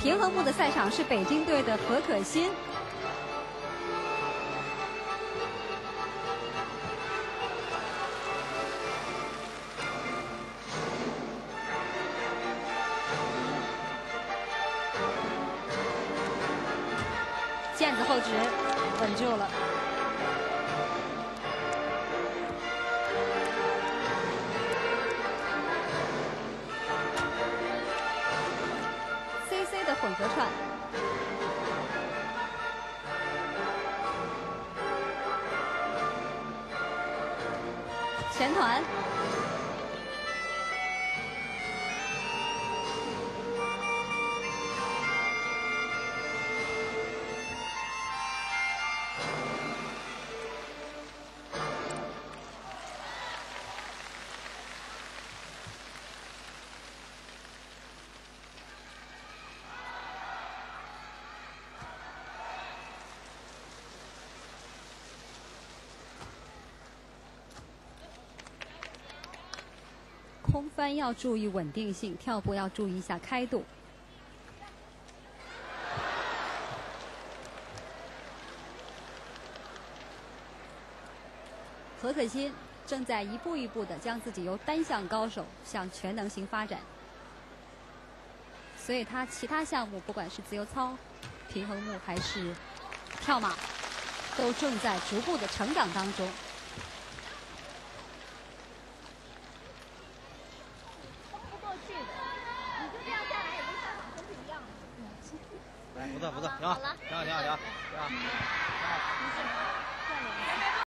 平衡木的赛场是北京队的何可欣。毽子后直，稳住了。CC 的混合串，前团。 空翻要注意稳定性，跳步要注意一下开度。何可欣正在一步一步的将自己由单项高手向全能型发展，所以他其他项目不管是自由操、平衡木还是跳马，都正在逐步的成长当中。 不错，挺好，挺好。